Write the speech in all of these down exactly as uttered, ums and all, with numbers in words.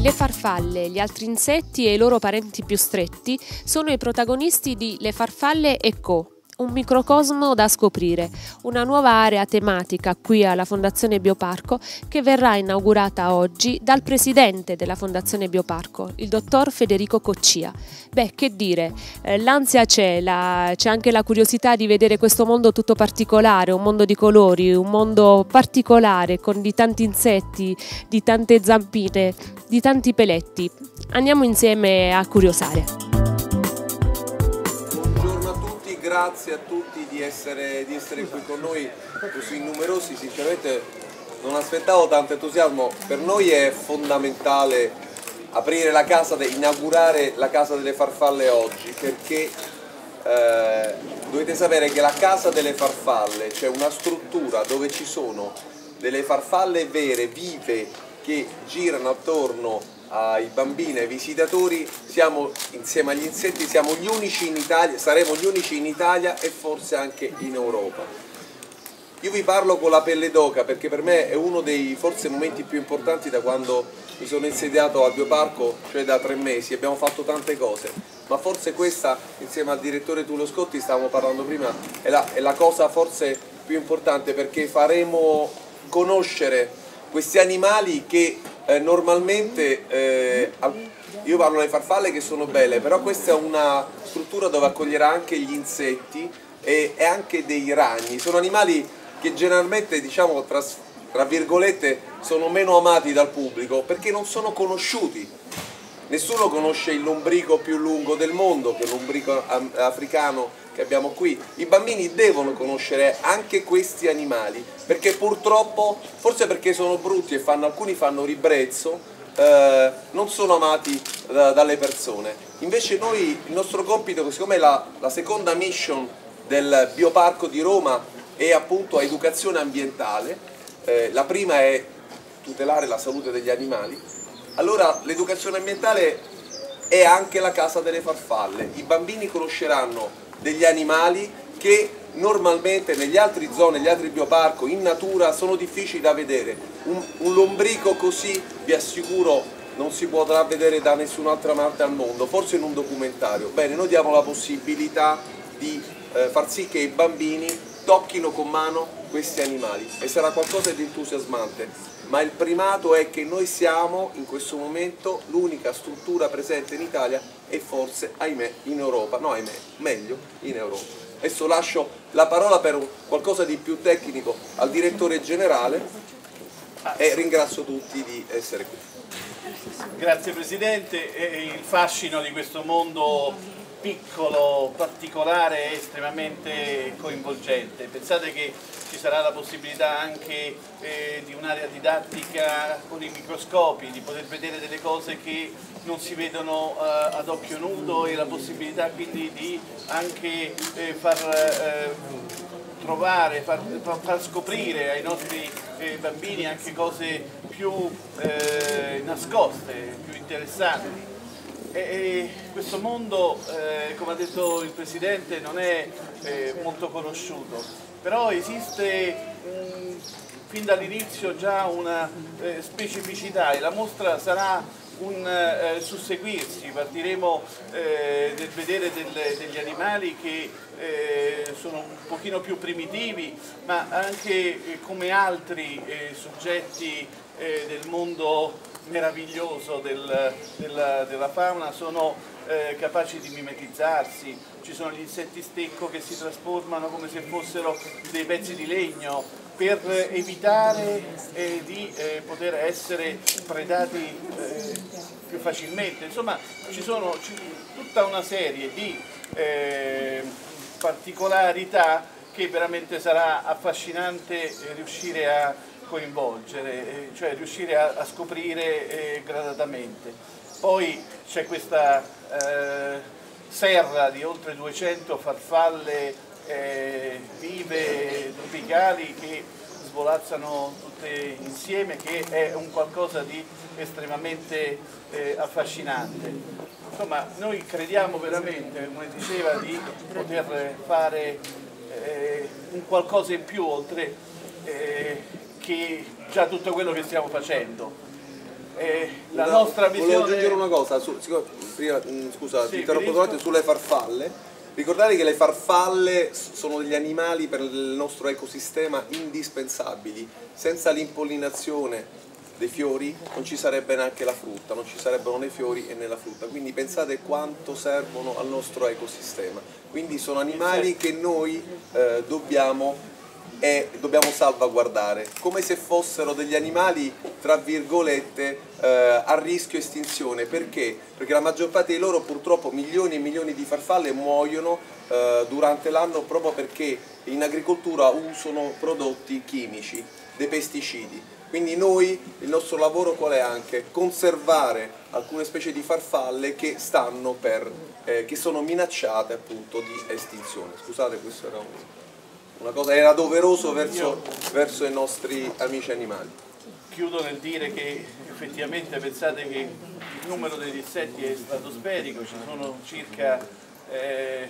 Le farfalle, gli altri insetti e i loro parenti più stretti sono i protagonisti di Le farfalle e Co., un microcosmo da scoprire, una nuova area tematica qui alla Fondazione Bioparco che verrà inaugurata oggi dal presidente della Fondazione Bioparco, il dottor Federico Coccia. Beh, che dire, eh, l'ansia c'è, la, c'è anche la curiosità di vedere questo mondo tutto particolare, un mondo di colori, un mondo particolare con di tanti insetti, di tante zampine, di tanti peletti. Andiamo insieme a curiosare. Grazie a tutti di essere, di essere qui con noi così numerosi. Sinceramente non aspettavo tanto entusiasmo. Per noi è fondamentale aprire la casa, inaugurare la Casa delle Farfalle oggi, perché eh, dovete sapere che la Casa delle Farfalle, c'è una struttura dove ci sono delle farfalle vere, vive, che girano attorno ai bambini, ai visitatori. Siamo insieme agli insetti, siamo gli unici in Italia, saremo gli unici in Italia e forse anche in Europa. Io vi parlo con la pelle d'oca perché per me è uno dei forse momenti più importanti da quando mi sono insediato al Bioparco, cioè da tre mesi. Abbiamo fatto tante cose, ma forse questa, insieme al direttore Tullio Scotti, stavamo parlando prima, è la, è la cosa forse più importante, perché faremo conoscere questi animali che eh, normalmente, eh, io parlo delle farfalle che sono belle, però questa è una struttura dove accoglierà anche gli insetti e, e anche dei ragni. Sono animali che generalmente, diciamo, tra, tra virgolette, sono meno amati dal pubblico perché non sono conosciuti. Nessuno conosce il lombrico più lungo del mondo, che è il lombrico africano che abbiamo qui. I bambini devono conoscere anche questi animali, perché purtroppo, forse perché sono brutti e fanno, alcuni fanno ribrezzo, eh, non sono amati da, dalle persone. Invece noi, il nostro compito, siccome la, la seconda mission del Bioparco di Roma è appunto educazione ambientale, eh, la prima è tutelare la salute degli animali, allora l'educazione ambientale è anche la Casa delle Farfalle. I bambini conosceranno degli animali che normalmente negli altri zone, negli altri bioparco, in natura sono difficili da vedere. Un, un lombrico così, vi assicuro, non si potrà vedere da nessun'altra parte al mondo, forse in un documentario. Bene, noi diamo la possibilità di eh, far sì che i bambini tocchino con mano questi animali e sarà qualcosa di entusiasmante. Ma il primato è che noi siamo in questo momento l'unica struttura presente in Italia e forse, ahimè, in Europa, no ahimè, meglio in Europa. Adesso lascio la parola per qualcosa di più tecnico al direttore generale e ringrazio tutti di essere qui. Grazie Presidente, il fascino di questo mondo piccolo, particolare e estremamente coinvolgente. Pensate che ci sarà la possibilità anche eh, di un'area didattica con i microscopi, di poter vedere delle cose che non si vedono eh, ad occhio nudo, e la possibilità quindi di anche eh, far eh, trovare, far, far scoprire ai nostri eh, bambini anche cose più eh, nascoste, più interessanti. E questo mondo, eh, come ha detto il Presidente, non è eh, molto conosciuto, però esiste mh, fin dall'inizio già una eh, specificità, e la mostra sarà un eh, susseguirsi. Partiremo eh, nel vedere delle, degli animali che eh, sono un pochino più primitivi, ma anche eh, come altri eh, soggetti eh, del mondo meraviglioso del, della, della fauna sono eh, capaci di mimetizzarsi. Ci sono gli insetti stecco che si trasformano come se fossero dei pezzi di legno per evitare eh, di eh, poter essere predati eh, più facilmente. Insomma, ci sono ci, tutta una serie di eh, particolarità che veramente sarà affascinante riuscire a coinvolgere, cioè riuscire a, a scoprire eh, gradatamente. Poi c'è questa eh, serra di oltre duecento farfalle eh, vive, tropicali, che svolazzano tutte insieme, che è un qualcosa di estremamente eh, affascinante. Insomma, noi crediamo veramente, come diceva, di poter fare eh, un qualcosa in più oltre eh, che già tutto quello che stiamo facendo. eh, la una, nostra visione... Volevo aggiungere una cosa, su, prima, scusa, sì, ti interrompo sulle farfalle. Ricordate che le farfalle sono degli animali per il nostro ecosistema indispensabili. Senza l'impollinazione dei fiori non ci sarebbe neanche la frutta, non ci sarebbero né fiori e né la frutta. Quindi pensate quanto servono al nostro ecosistema. Quindi sono animali che noi eh, dobbiamo e dobbiamo salvaguardare, come se fossero degli animali tra virgolette eh, a rischio estinzione. Perché? Perché la maggior parte di loro, purtroppo milioni e milioni di farfalle muoiono eh, durante l'anno proprio perché in agricoltura usano prodotti chimici, dei pesticidi. Quindi noi, il nostro lavoro qual è anche? Conservare alcune specie di farfalle che stanno per, eh, che sono minacciate appunto di estinzione. Scusate, questo era un... una cosa, era doveroso verso, verso i nostri amici animali. Chiudo nel dire che effettivamente pensate che il numero degli insetti è stratosferico, ci sono circa eh,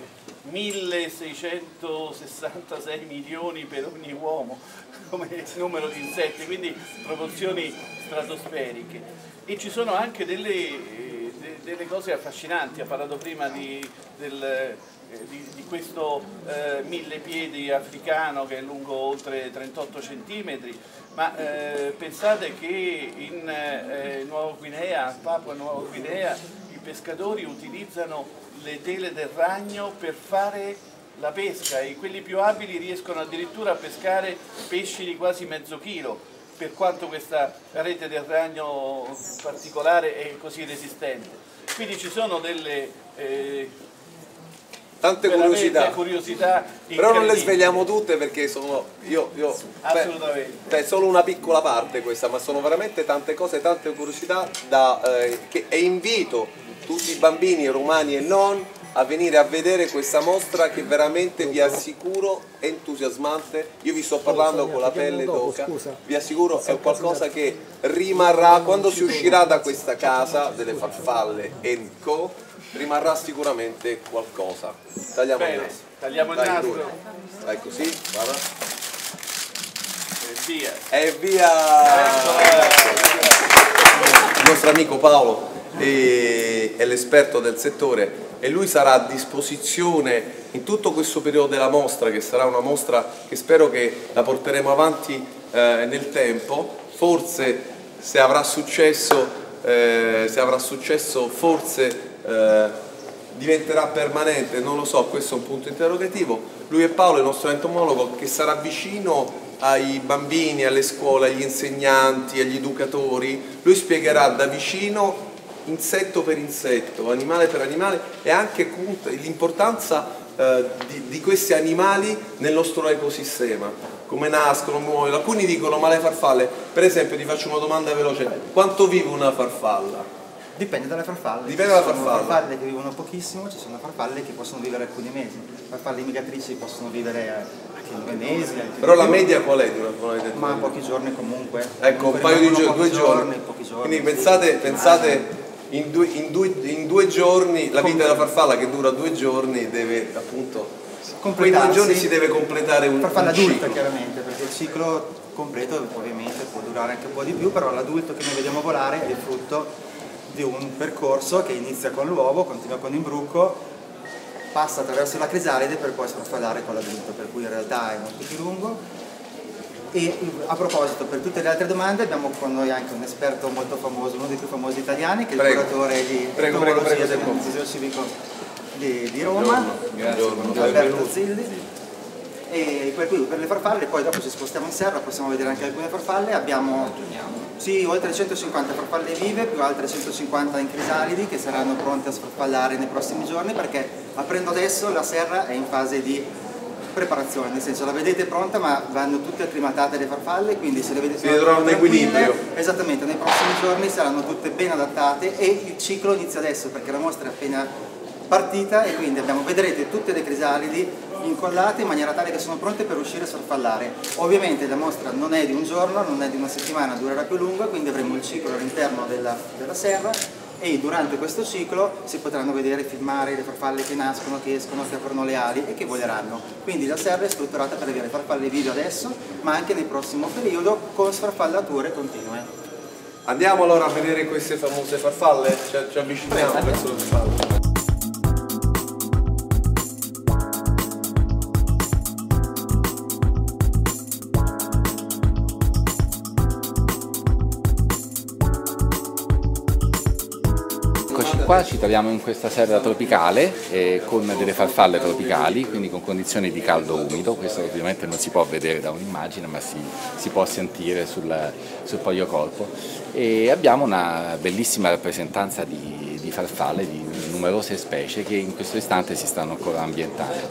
milleseicentosessantasei milioni per ogni uomo come numero di insetti, quindi proporzioni stratosferiche. E ci sono anche delle, eh, delle cose affascinanti. Ha parlato prima di, del... Di, di questo eh, millepiedi africano che è lungo oltre trentotto centimetri, ma eh, pensate che in eh, Nuova Guinea, Papua Nuova Guinea, i pescatori utilizzano le tele del ragno per fare la pesca e quelli più abili riescono addirittura a pescare pesci di quasi mezzo chilo, per quanto questa rete del ragno particolare è così resistente. Quindi ci sono delle... Eh, tante curiosità, curiosità però non le svegliamo tutte perché sono io, io assolutamente beh, è solo una piccola parte questa, ma sono veramente tante cose, tante curiosità da, eh, che, e invito tutti i bambini romani e non a venire a vedere questa mostra che veramente vi assicuro è entusiasmante. Io vi sto parlando con la pelle d'oca, vi assicuro è qualcosa che rimarrà quando si uscirà da questa casa delle farfalle and co. Rimarrà sicuramente qualcosa. Tagliamo Bene, il nastro. Tagliamo il Dai, nastro. due. Dai così, guarda. E via. E via! Il nostro amico Paolo è, è l'esperto del settore e lui sarà a disposizione in tutto questo periodo della mostra, che sarà una mostra che spero che la porteremo avanti eh, nel tempo. Forse se avrà successo, eh, se avrà successo forse Eh, diventerà permanente, non lo so, questo è un punto interrogativo. Lui è Paolo, il nostro entomologo, che sarà vicino ai bambini, alle scuole, agli insegnanti, agli educatori. Lui spiegherà da vicino, insetto per insetto, animale per animale, e anche l'importanza eh, di, di questi animali nel nostro ecosistema, come nascono, muoiono. Alcuni dicono ma le farfalle, per esempio ti faccio una domanda veloce, quanto vive una farfalla? Dipende dalle farfalle. Dipende dalla ci sono farfalla. farfalle che vivono pochissimo, ci sono farfalle che possono vivere alcuni mesi. Farfalle migratrici possono vivere anche due mesi. Però la media qual è di una farfalla? Ma pochi giorni comunque. Ecco, un comunque paio di giorni, due giorni, giorni. Pochi giorni. Quindi sì. pensate, pensate in, due, in, due, in due giorni, la vita della farfalla che dura due giorni deve appunto... Quei due giorni si deve completare un, farfalla un adulta ciclo. Chiaramente, perché il ciclo completo ovviamente può durare anche un po' di più, però l'adulto che noi vediamo volare è il frutto di un percorso che inizia con l'uovo, continua con l'imbrucco, passa attraverso la crisalide per poi sfarfallare con l'adulto, per cui in realtà è molto più lungo. E a proposito, per tutte le altre domande abbiamo con noi anche un esperto molto famoso, uno dei più famosi italiani, che è il Prego. curatore di Prego, prego, prego, del prego. Museo Civico di, di Roma, Buongiorno. Alberto Zilli. E per cui per le farfalle, poi dopo ci spostiamo in serra, possiamo vedere anche alcune farfalle. Abbiamo sì, oltre centocinquanta farfalle vive, più altre centocinquanta in crisalidi che saranno pronte a sfarfallare nei prossimi giorni, perché aprendo adesso la serra è in fase di preparazione, nel senso la vedete pronta ma vanno tutte acclimatate le farfalle, quindi se le vedete si vedrà un equilibrio. Esattamente, nei prossimi giorni saranno tutte ben adattate e il ciclo inizia adesso perché la mostra è appena partita e quindi abbiamo, vedrete tutte le crisalidi incollate in maniera tale che sono pronte per uscire a sfarfallare. Ovviamente la mostra non è di un giorno, non è di una settimana, durerà più lunga, quindi avremo il ciclo all'interno della, della serra e durante questo ciclo si potranno vedere, filmare le farfalle che nascono, che escono, che aprono le ali e che voleranno. Quindi la serra è strutturata per avere farfalle vive adesso, ma anche nel prossimo periodo con sfarfallature continue. Andiamo allora a vedere queste famose farfalle, ci, ci avviciniamo verso le farfalle. Qua ci troviamo in questa serra tropicale eh, con delle farfalle tropicali, quindi con condizioni di caldo umido. Questo ovviamente non si può vedere da un'immagine, ma si, si può sentire sul, sul proprio corpo. E abbiamo una bellissima rappresentanza di, di farfalle di numerose specie che in questo istante si stanno ancora ambientando.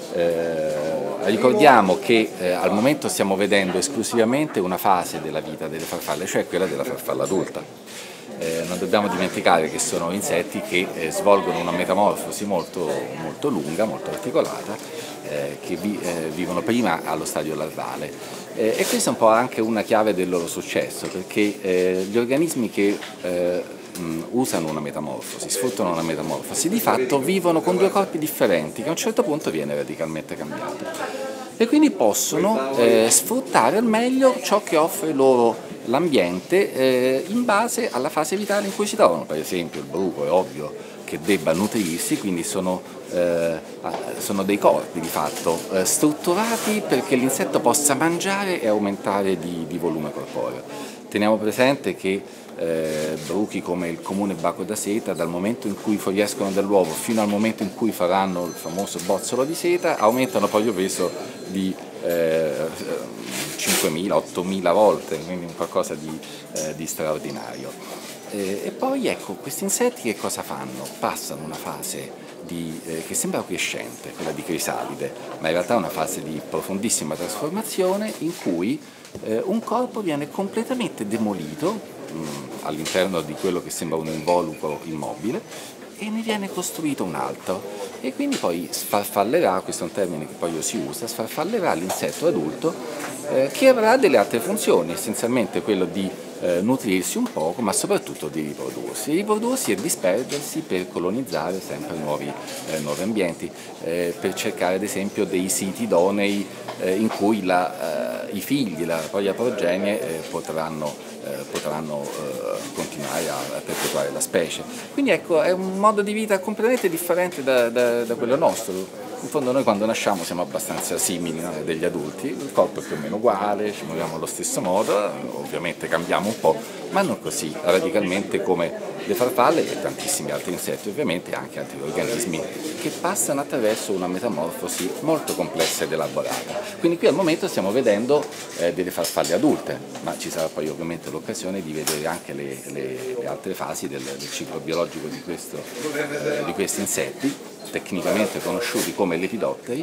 Eh, ricordiamo che eh, al momento stiamo vedendo esclusivamente una fase della vita delle farfalle, cioè quella della farfalla adulta. Eh, non dobbiamo dimenticare che sono insetti che eh, svolgono una metamorfosi molto, molto lunga, molto articolata, eh, che vi, eh, vivono prima allo stadio larvale. Eh, e questa è un po' anche una chiave del loro successo, perché eh, gli organismi che eh, mh, usano una metamorfosi, sfruttano una metamorfosi, di fatto vivono con due corpi differenti che a un certo punto viene radicalmente cambiato. E quindi possono eh, sfruttare al meglio ciò che offre loro l'ambiente eh, in base alla fase vitale in cui si trovano. Per esempio il bruco è ovvio che debba nutrirsi, quindi sono, eh, sono dei corpi di fatto eh, strutturati perché l'insetto possa mangiare e aumentare di, di volume corporeo. Teniamo presente che eh, bruchi come il comune baco da seta, dal momento in cui fuoriescono dall'uovo fino al momento in cui faranno il famoso bozzolo di seta, aumentano poi il peso di eh, cinquemila ottomila volte, quindi qualcosa di, eh, di straordinario. Eh, e poi ecco, questi insetti che cosa fanno? Passano una fase di, eh, che sembra quiescente, quella di crisalide, ma in realtà è una fase di profondissima trasformazione in cui eh, un corpo viene completamente demolito all'interno di quello che sembra un involucro immobile e ne viene costruito un altro e quindi poi sfarfallerà, questo è un termine che poi si usa, sfarfallerà l'insetto adulto eh, che avrà delle altre funzioni, essenzialmente quello di eh, nutrirsi un poco, ma soprattutto di riprodursi, riprodursi e disperdersi per colonizzare sempre nuovi, eh, nuovi ambienti, eh, per cercare ad esempio dei siti idonei eh, in cui la, eh, i figli, la propria progenie eh, potranno Eh, potranno eh, continuare a, a perpetuare la specie. Quindi ecco, è un modo di vita completamente differente da, da, da quello nostro. In fondo noi quando nasciamo siamo abbastanza simili, no, degli adulti, il corpo è più o meno uguale, ci muoviamo allo stesso modo, ovviamente cambiamo un po', ma non così radicalmente come le farfalle e tantissimi altri insetti, ovviamente anche altri organismi che passano attraverso una metamorfosi molto complessa ed elaborata. Quindi qui al momento stiamo vedendo eh, delle farfalle adulte, ma ci sarà poi ovviamente l'occasione di vedere anche le, le, le altre fasi del, del ciclo biologico di, questo, eh, di questi insetti, tecnicamente conosciuti come lepidotteri,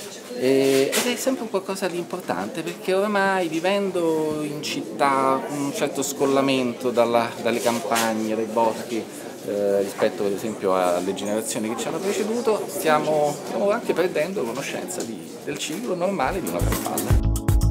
ed è sempre un qualcosa di importante perché ormai vivendo in città con un certo scollamento dalla, dalle campagne, dai boschi, eh, rispetto ad esempio alle generazioni che ci hanno preceduto, stiamo, stiamo anche perdendo conoscenza di, del ciclo normale di una farfalla.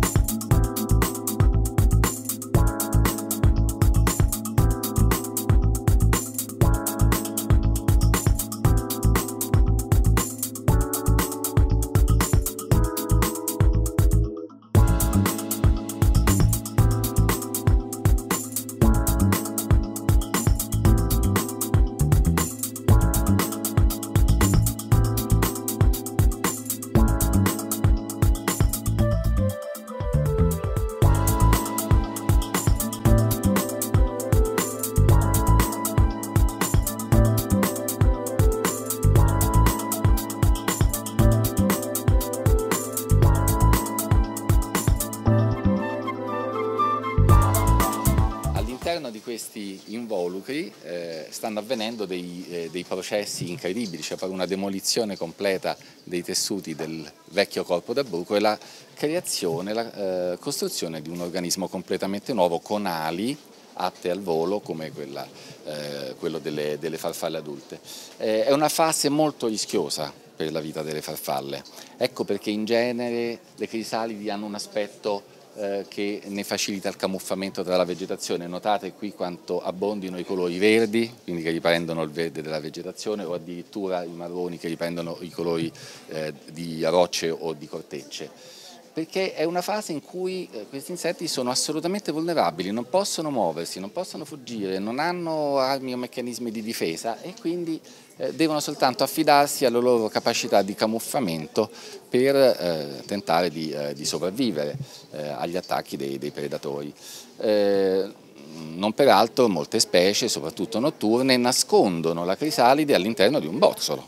All'interno di questi involucri eh, stanno avvenendo dei, eh, dei processi incredibili, cioè per una demolizione completa dei tessuti del vecchio corpo da bruco e la creazione, la eh, costruzione di un organismo completamente nuovo con ali atte al volo come quella, eh, quello delle, delle farfalle adulte. Eh, è una fase molto rischiosa per la vita delle farfalle, ecco perché in genere le crisalidi hanno un aspetto eh, che ne facilita il camuffamento tra la vegetazione. Notate qui quanto abbondino i colori verdi, quindi che riprendono il verde della vegetazione, o addirittura i marroni che riprendono i colori eh, di rocce o di cortecce. perché è una fase in cui questi insetti sono assolutamente vulnerabili, non possono muoversi, non possono fuggire, non hanno armi o meccanismi di difesa e quindi eh, devono soltanto affidarsi alla loro capacità di camuffamento per eh, tentare di, eh, di sopravvivere eh, agli attacchi dei, dei predatori. Eh, Non peraltro molte specie, soprattutto notturne, nascondono la crisalide all'interno di un bozzolo.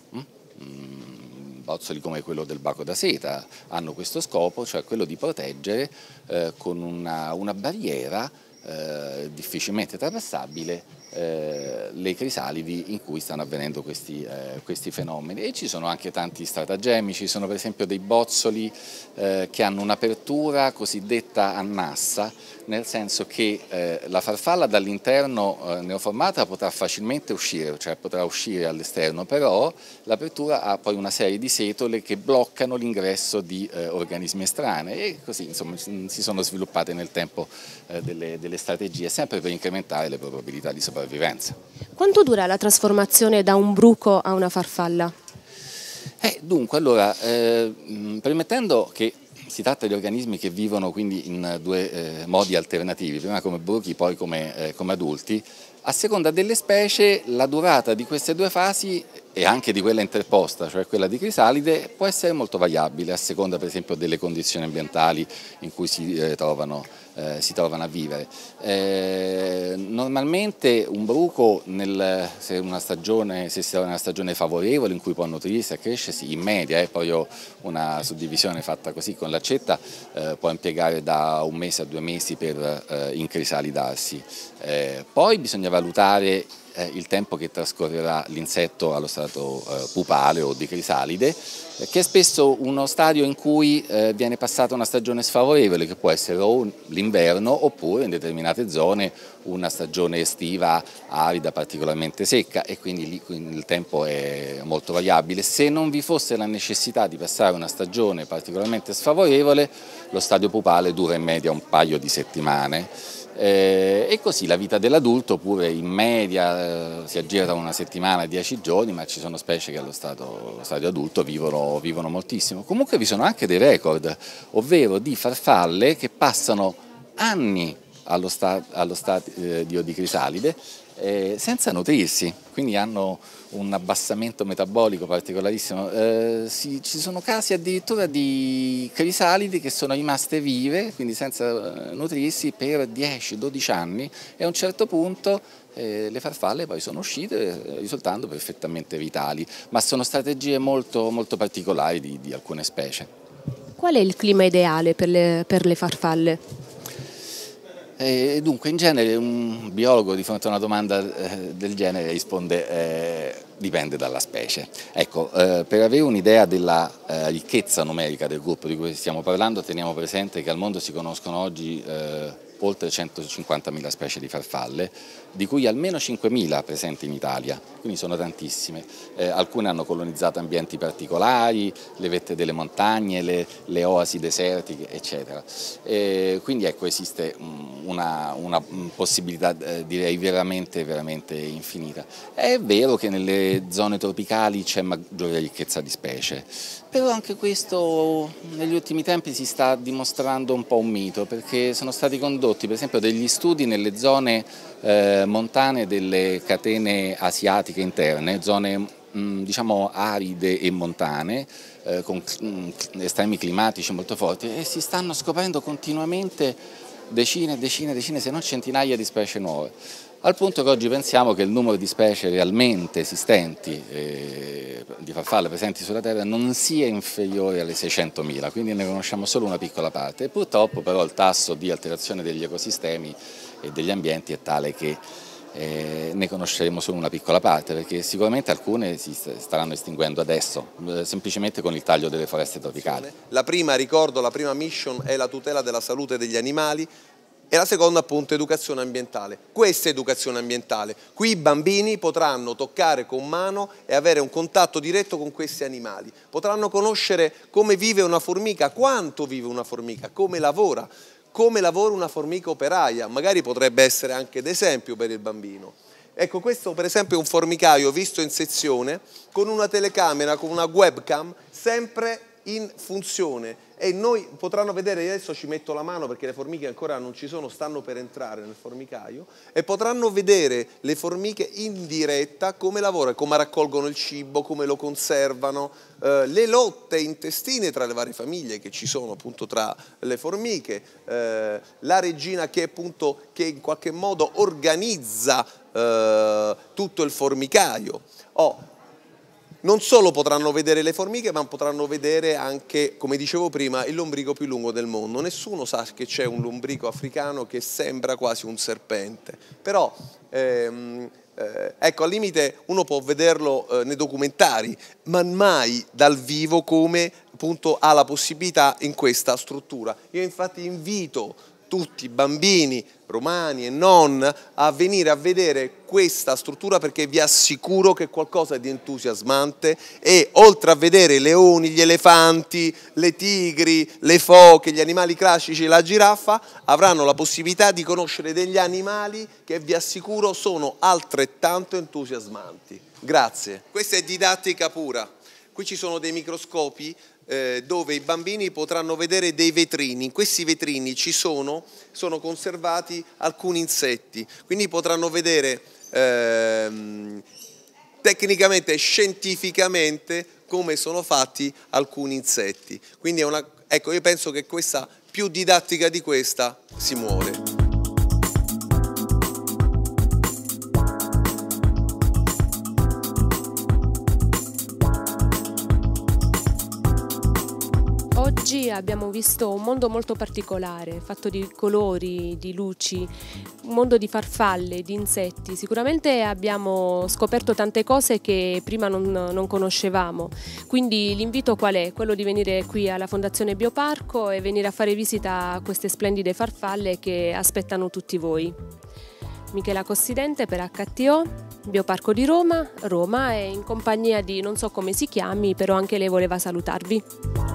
Bozzoli come quello del baco da seta hanno questo scopo, cioè quello di proteggere eh, con una, una barriera eh, difficilmente trapassabile eh, le crisalidi in cui stanno avvenendo questi, eh, questi fenomeni. E ci sono anche tanti stratagemmi, ci sono per esempio dei bozzoli eh, che hanno un'apertura cosiddetta a nassa, nel senso che eh, la farfalla dall'interno eh, neoformata potrà facilmente uscire, cioè potrà uscire all'esterno, però l'apertura ha poi una serie di setole che bloccano l'ingresso di eh, organismi estranei e così insomma si sono sviluppate nel tempo eh, delle, delle strategie sempre per incrementare le probabilità di sopravvivenza. Quanto dura la trasformazione da un bruco a una farfalla? Eh, dunque, allora, eh, permettendo che si tratta di organismi che vivono quindi in due eh, modi alternativi, prima come bruchi, poi come, eh, come adulti, a seconda delle specie la durata di queste due fasi e anche di quella interposta, cioè quella di crisalide, può essere molto variabile a seconda per esempio delle condizioni ambientali in cui si, eh, trovano, eh, si trovano a vivere. Eh, normalmente un bruco, nel, se, una stagione, se si trova in una stagione favorevole in cui può nutrirsi e crescersi, in media, eh, poi ho una suddivisione fatta così con l'accetta, eh, può impiegare da un mese a due mesi per eh, incrisalidarsi. Eh, poi bisogna valutare eh, il tempo che trascorrerà l'insetto allo stato eh, pupale o di crisalide, eh, che è spesso uno stadio in cui eh, viene passata una stagione sfavorevole, che può essere o l'inverno oppure in determinate zone una stagione estiva arida particolarmente secca e quindi lì quindi il tempo è molto variabile. Se non vi fosse la necessità di passare una stagione particolarmente sfavorevole, lo stadio pupale dura in media un paio di settimane. Eh, e così la vita dell'adulto pure in media eh, si aggira da una settimana a dieci giorni, ma ci sono specie che allo stato, stadio adulto vivono, vivono moltissimo. Comunque vi sono anche dei record, ovvero di farfalle che passano anni allo, sta, allo stadio di crisalide eh, senza nutrirsi, quindi hanno un abbassamento metabolico particolarissimo. Eh, si, ci sono casi addirittura di crisalidi che sono rimaste vive, quindi senza eh, nutrirsi, per dieci dodici anni e a un certo punto eh, le farfalle poi sono uscite eh, risultando perfettamente vitali, ma sono strategie molto, molto particolari di, di alcune specie. Qual è il clima ideale per le, per le farfalle? E dunque in genere un biologo di fronte a una domanda eh, del genere risponde eh, dipende dalla specie. Ecco, eh, per avere un'idea della eh, ricchezza numerica del gruppo di cui stiamo parlando, teniamo presente che al mondo si conoscono oggi eh, oltre centocinquantamila specie di farfalle, di cui almeno cinquemila presenti in Italia, quindi sono tantissime. Eh, alcune hanno colonizzato ambienti particolari, le vette delle montagne, le, le oasi desertiche, eccetera. Eh, quindi ecco, esiste una, una possibilità, eh, direi, veramente, veramente infinita. È vero che nelle zone tropicali c'è maggiore ricchezza di specie, però anche questo negli ultimi tempi si sta dimostrando un po' un mito, perché sono stati condotti per esempio degli studi nelle zone eh, montane delle catene asiatiche interne, zone mh, diciamo aride e montane, eh, con mh, estremi climatici molto forti, e si stanno scoprendo continuamente decine e decine e decine, se non centinaia di specie nuove. Al punto che oggi pensiamo che il numero di specie realmente esistenti, eh, di farfalle presenti sulla Terra, non sia inferiore alle seicentomila, quindi ne conosciamo solo una piccola parte. E purtroppo però il tasso di alterazione degli ecosistemi e degli ambienti è tale che eh, ne conosceremo solo una piccola parte, perché sicuramente alcune si staranno estinguendo adesso, eh, semplicemente con il taglio delle foreste tropicali. La prima, ricordo, la prima mission è la tutela della salute degli animali, e la seconda appunto educazione ambientale. Questa è educazione ambientale, qui i bambini potranno toccare con mano e avere un contatto diretto con questi animali, potranno conoscere come vive una formica, quanto vive una formica, come lavora, come lavora una formica operaia, magari potrebbe essere anche d'esempio per il bambino. Ecco, questo per esempio è un formicaio visto in sezione con una telecamera, con una webcam, sempre in funzione e noi potranno vedere, adesso ci metto la mano perché le formiche ancora non ci sono, stanno per entrare nel formicaio, e potranno vedere le formiche in diretta come lavorano, come raccolgono il cibo, come lo conservano, eh, le lotte intestine tra le varie famiglie che ci sono appunto tra le formiche, eh, la regina che appunto che in qualche modo organizza eh, tutto il formicaio. Oh, non solo potranno vedere le formiche, ma potranno vedere anche, come dicevo prima, il lombrico più lungo del mondo. Nessuno sa che c'è un lombrico africano che sembra quasi un serpente, però ehm, eh, ecco, al limite uno può vederlo eh, nei documentari, ma mai dal vivo come appunto ha la possibilità in questa struttura. Io infatti invito tutti i bambini romani e non a venire a vedere questa struttura, perché vi assicuro che è qualcosa di entusiasmante, e oltre a vedere i leoni, gli elefanti, le tigri, le foche, gli animali classici, la giraffa, avranno la possibilità di conoscere degli animali che vi assicuro sono altrettanto entusiasmanti. Grazie. Questa è didattica pura. Qui ci sono dei microscopi eh, dove i bambini potranno vedere dei vetrini. In questi vetrini ci sono, sono conservati alcuni insetti, quindi potranno vedere ehm, tecnicamente e scientificamente come sono fatti alcuni insetti. Quindi è una, ecco, io penso che questa, più didattica di questa, si muore. Oggi abbiamo visto un mondo molto particolare, fatto di colori, di luci, un mondo di farfalle, di insetti. Sicuramente abbiamo scoperto tante cose che prima non, non conoscevamo, quindi l'invito qual è? Quello di venire qui alla Fondazione Bioparco e venire a fare visita a queste splendide farfalle che aspettano tutti voi. Michela Cossidente per H T O, Bioparco di Roma, Roma, e in compagnia di non so come si chiami, però anche lei voleva salutarvi.